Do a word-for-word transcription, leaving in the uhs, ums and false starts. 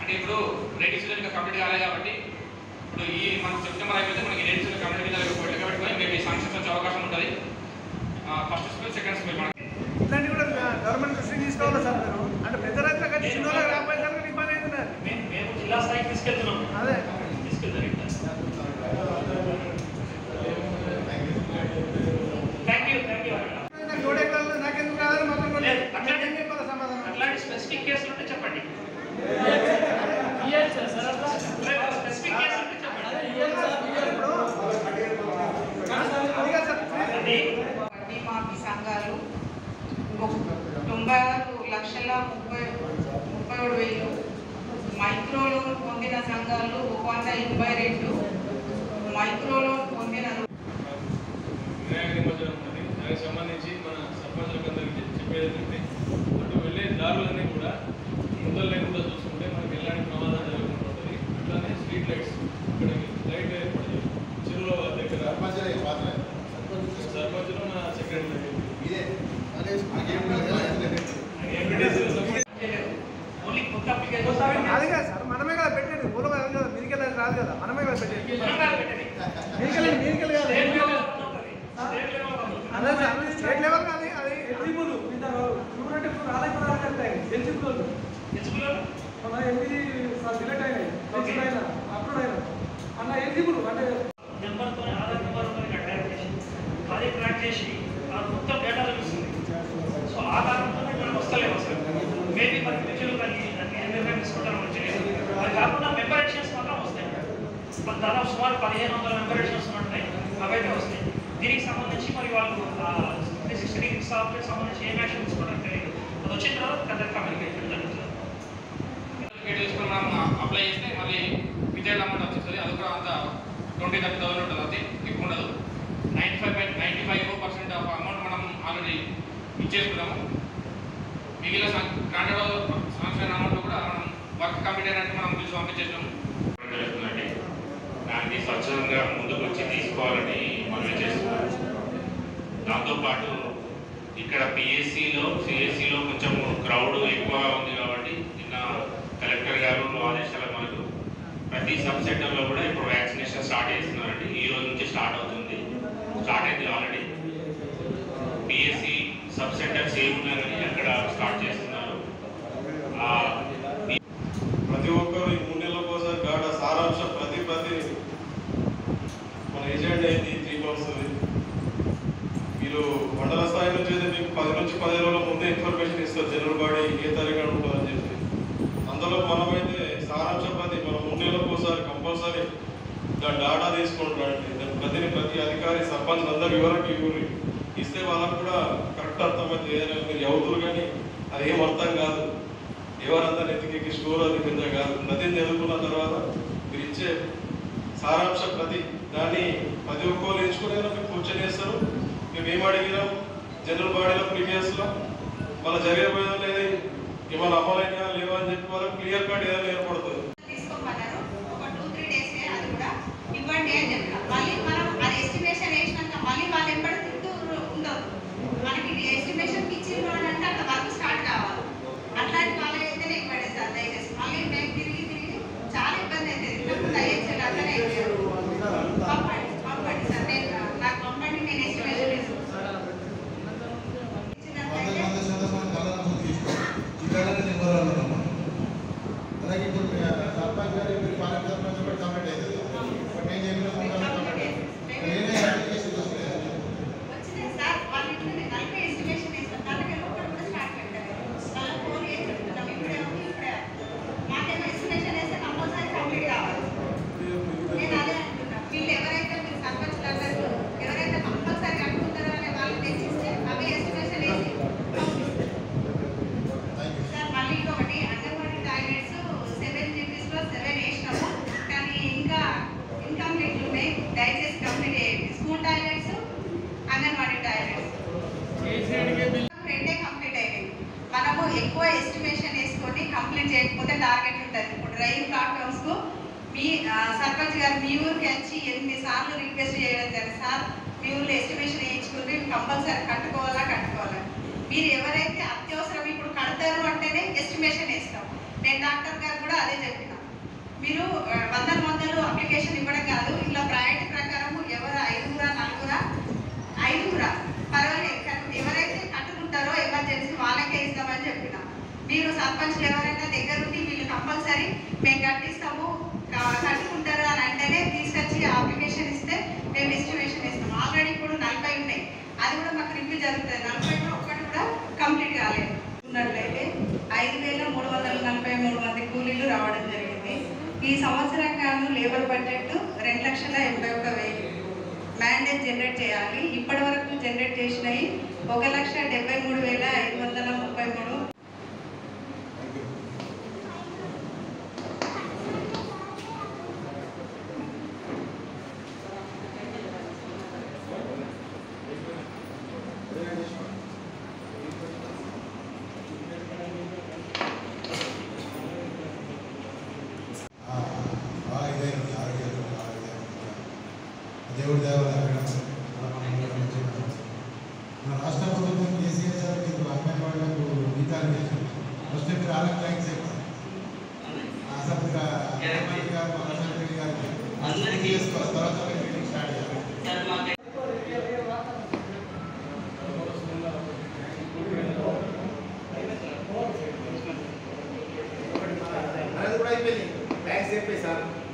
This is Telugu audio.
అంటే ఇప్పుడు రేట్ సీజన్ ఇంకా కంప్లీట్ కాలేదు కాబట్టి ఇప్పుడు ఈ మనకు సెప్టెంబర్ అయిపోతే మనకి రేట్ సీజన్ కంప్లీట్ కింద లెక్క పెట్టుకొని మేము ఈ శాంక్షన్స్ వచ్చే అవకాశం ఉంటుంది. ఫస్ట్ స్కూల్ సెకండ్ స్కూల్ మనకి ఇట్లాంటి కూడా గవర్నమెంట్ దృష్టికి తీసుకోవాలి సార్. మీరు అంటే పెద్ద రైతులు కానీ చిన్న వాళ్ళకి రాబోయేసరికి ఇబ్బంది అవుతున్నారు. మేము జిల్లా స్థాయికి తీసుకెళ్తున్నాం. అదే తీసుకెళ్తారు. Thank you thank you. నూట ఎకరాలు నాకెందుకు కాదని మాత్రం సమాధానం. అట్లాంటి స్పెసిఫిక్ కేసులు ఉంటే చెప్పండి. స్పెసిఫిక్ కేసులు ఉంటే చెప్పండి. మాఫీ సంఘాలు తొంభై ఆరు లక్షల ముప్పై ముప్పై ఏడు వేలు, మైక్రో లోన్ పొందిన సంఘాలు ఒక వంద ఎనభై రెండు, మైక్రో లోన్ పొందిన దానికి సంబంధించి మన సర్పంచులకు అందరికీ చెప్పేది ఏంటంటే అటు వెళ్ళే దారులన్నీ కూడా ముందర లేకుండా చూసుకుంటే మనకి ఎలాంటి ప్రమాదం జరగకుండా ఉంటుంది. అట్లానే స్ట్రీట్ లైట్స్ ఇక్కడికి లైట్ ఏర్పడి చెరువుల దగ్గర సర్పంచులు నా సెక్రటరీ అది కాదు సార్, మనమే కదా పెట్టండి. ఊళ్ళో మీదికి రాదు కదా, మనమే కదా పెట్టండి. మీదికి కాదు అదే సార్, స్టేట్ లెవెల్ కానీ అది ఎలిజిబుల్ చూడండి. ఇప్పుడు రాలేకుండా ఎలిజిబుల్ మన ఎనిమిది డిలీట్ అయినాయి, అయినా అప్లోడ్ అయినా అన్న ఎలిజిబుల్ అంటే నెంబర్తో ఆధార్ నెంబర్ ట్రాక్ చేసి అది ట్రాక్ చేసి మొత్తం డేటా చూపిస్తుంది. సో ఆ కారణంతో మనం వస్తలేము అసలు. మేబీ మన ఫ్యూచర్లో కానీ దాన్ని ఏ నిర్ణయం తీసుకుంటారో మంచి అది కాకుండా మెంబర్ ఎడిషన్స్ మాత్రం వస్తాయి. దాదాపు సుమారు పదిహేను వందల మెంబర్ ఎడిషన్స్ ఉంటాయి, అవైతే వస్తాయి. దీనికి సంబంధించి మరి వాళ్ళు త్రీ సిక్స్టీ డిగ్రీ సాఫ్ట్వేర్ సంబంధించి ఏం యాక్షన్ తీసుకోవడం తెలియదు. అది వచ్చిన తర్వాత కరెక్ట్ కమ్యూనికేషన్ జరుగుతుంది. తీసుకొని మనం అప్లై చేస్తే మళ్ళీ వితౌట్ అమౌంట్ వచ్చేస్తుంది. అది కూడా అంత ట్వంటీ థర్టీ థౌసండ్ ఉంటుంది, అది ఎక్కువ ఉండదు. Ninety five ninety five percent of amount మనం ఆల్రెడీ ఇచ్చేసుకున్నాము. మిగిలిన గ్రాంటెడ్ సంవత్సరం అమౌంట్ కూడా మనం వర్క్ కంప్లీట్ అయినట్టు మనం పిలిచి పంపించేసాము. జరుగుతుందండి. దాన్ని స్వచ్ఛంగా ముందుకు వచ్చి తీసుకోవాలని మనం చేస్తున్నాం. దాంతోపాటు ఇక్కడ పిఎస్సిలో సిఎస్సిలో కొంచెం క్రౌడ్ ఎక్కువగా ఉంది కాబట్టి నిన్న కలెక్టర్ గారు ఆదేశాల మనకు ప్రతి సబ్ సెంటర్లో కూడా ఇప్పుడు వ్యాక్సినేషన్ స్టార్ట్ చేస్తున్నారండి. ఈ రోజు నుంచి స్టార్ట్ అవుతుంది, స్టార్ట్ అయింది ఆల్రెడీ. పిఎస్సి సబ్ సెంటర్స్ ఏమున్నాయని అక్కడ స్టార్ట్ చేస్తున్నారు. ప్రతి ఒక్కరు ఈ మూడు నెలల కోసం గాఢ సారాంశం ప్రతి ప్రతి మన ఏజెంట్ అయింది త్రీకి వస్తుంది. మీరు మండల స్థాయి నుంచి అయితే మీకు పది నుంచి పది రోజుల ముందే ఇన్ఫర్మేషన్ ఇస్తారు, జనరల్ బాడీ ఏ తారీఖు ఉంటుందని చెప్పి. అందులో మనమైతే సారాంశం ప్రతి మన మూడు నెలలకు ఒకసారి కంపల్సరీ దాని డాటా తీసుకుంటారండి. దాని ప్రతిని ప్రతి అధికారి సర్పంచ్ అందరు వివరకు ఇవ్వరు ఇస్తే వాళ్ళకు కూడా కరెక్ట్ అర్థమైతే ఏదైనా మీరు ఎవరు కానీ అది ఏం అర్థం కాదు. ఎవరంతా నెత్తికి స్టోర్ అది కింద కాదు. నదిని ఎదుర్కొన్న తర్వాత మీరు ఇచ్చే సారాంశ ప్రతి దాన్ని పది ఒక్కరు ఎంచుకునే మీకు కూర్చొని వేస్తారు. మేము ఏం అడిగినాం జనరల్ బాడీలో ప్రీవియస్లో మన జరగబోయేదో లేదు ఏమైనా అమలైనా లేవా అని చెప్పి వాళ్ళకి క్లియర్ కట్ ఏదైనా ఏర్పడుతుంది. తీసుకోమన్నారు. ఒక టూ త్రీ డేస్ అది కూడా ఇవ్వండి అని చెప్పిన మళ్ళీ మనం అది ఎస్టిమేషన్ వేసినాక మళ్ళీ వాళ్ళు ఎప్పటి తింటూ ఉండదు. మనకి ఎస్టిమేషన్ ఇచ్చిండ్రు అని అంటే అట్లా వర్క్ స్టార్ట్ కావాలి. అట్లాంటి వాళ్ళు అయితేనే ఇవ్వండి సార్ దయచేసి. మళ్ళీ మేము తిరిగి తిరిగి చాలా ఇబ్బంది అవుతుంది. ఇంతకు దయచేసి అట్లనే పంపండి పంపండి సార్. నేను నాకు పంపండి, నేను ఎస్టిమేషన్ వేసుకుంటాను. అలాగే ఇప్పుడు సర్పంచ్ గారు మీరు పాలక సర్పంచ్ కూడా కంప్లీట్ అవుతుంది. నేను చెప్పిన వచ్చింది సార్. వాళ్ళ ఇంట్లో నేను నలభై ఎస్టిమేషన్ వేస్తాను. నలభై లోపల కూడా స్టార్ట్ పెట్టారు. వాళ్ళ ఫోన్ ఏం చెప్తున్నాం ఇప్పుడే ఉంది ఇప్పుడే మాకేమో ఎస్టిమేషన్ వేస్తే కంపల్సరీ కంప్లీట్ కావాలి. నేను అదే అంటున్నా. వీళ్ళు ఎవరైతే మీరు సర్పంచ్లు అన్నారు ఎవరైతే కంపల్సరీ అనుకుంటారో అనే వాళ్ళు తెచ్చిస్తే అవి ఎస్టిమేషన్ వేసి సార్. మళ్ళీ ఇంకొకటి అంగన్వాడీ టాయిలెట్స్ సెవెన్ జీబీస్లో సెవెన్ వేసినాము, కానీ ఇంకా ఇన్కంప్లీట్ ఉన్నాయి. దయచేసి కంప్లీట్ చేయండి. స్కూల్ టాయిలెట్స్ అంగన్వాడీ టాయిలెట్స్ రెండే కంప్లీట్ అయినాయి. మనము ఎక్కువ ఎస్టిమేషన్ వేసుకొని కంప్లీట్ చేయకపోతే టార్గెట్ ఉంటుంది. ఇప్పుడు రైన్ ప్లాట్ఫామ్స్కు మీ సర్పంచ్ గారు మీ ఊరికి వచ్చి ఎన్నిసార్లు రిక్వెస్ట్ చేయడం జరిగింది. సార్ మీ ఊళ్ళో ఎస్టిమేషన్ వేయించుకుని కంపల్సరీ కట్టుకోవాలా కట్టుకోవాలా. మీరు ఎవరైతే అత్యవసరం ఇప్పుడు కడతారు అంటేనే ఎస్టిమేషన్ వేస్తాం. నేను డాక్టర్ గారు కూడా అదే చెప్పిన. మీరు వందల వందలు అప్లికేషన్ ఇవ్వడం కాదు, ఇలా ప్రయారిటీ ప్రకారం ఎవరు ఐదుగురా నలుగురా ఐదుగురా పర్వాలేదు, కానీ ఎవరైతే కట్టుకుంటారో ఎమర్జెన్సీ వాళ్ళకే ఇస్తామని చెప్పిన. మీరు సర్పంచ్లు ఎవరైనా దగ్గరుండి వీళ్ళు కంపల్సరీ మేము కట్టిస్తాము కట్టుకుంటారు అని అంటేనే తీసుకొచ్చి అప్లికేషన్ ఇస్తే మేము డిస్ట్రిబ్యూషన్ ఇస్తాం. ఆల్రెడీ ఇప్పుడు నలభై ఉన్నాయి, అది కూడా మాకు రివ్యూ జరుగుతుంది. నలభైలో ఒక్కటి కూడా కంప్లీట్ కాలేదు. ఉన్నట్లయితే ఐదు వేల మూడు వందల నలభై మూడు మంది కూలీలు రావడం జరిగింది. ఈ సంవత్సరం గాను లేబర్ బడ్జెట్ రెండు లక్షల ఎనభై ఒక్క వెయ్యి మ్యాండేట్ జనరేట్ చేయాలి. ఇప్పటి వరకు జనరేట్ చేసినవి ఒక లక్ష డెబ్బై మూడు వేల ఐదు వందల ముప్పై మూడు. దేవుడి దేవాలయ మన రాష్ట్ర ప్రభుత్వం కేసీఆర్ గారు మీకు అంగన్వాడీలకు గీతాలు చేశారు. ఫస్ట్ మీరు ఆలకు లైక్స్ అసలు గారు అసెంబ్లీ గారు చేసుకోవాలి, తర్వాత మీటింగ్ స్టార్ట్ చేయాలి. అది కూడా అయిపోయింది, ట్యాక్స్ చెప్పేసి సార్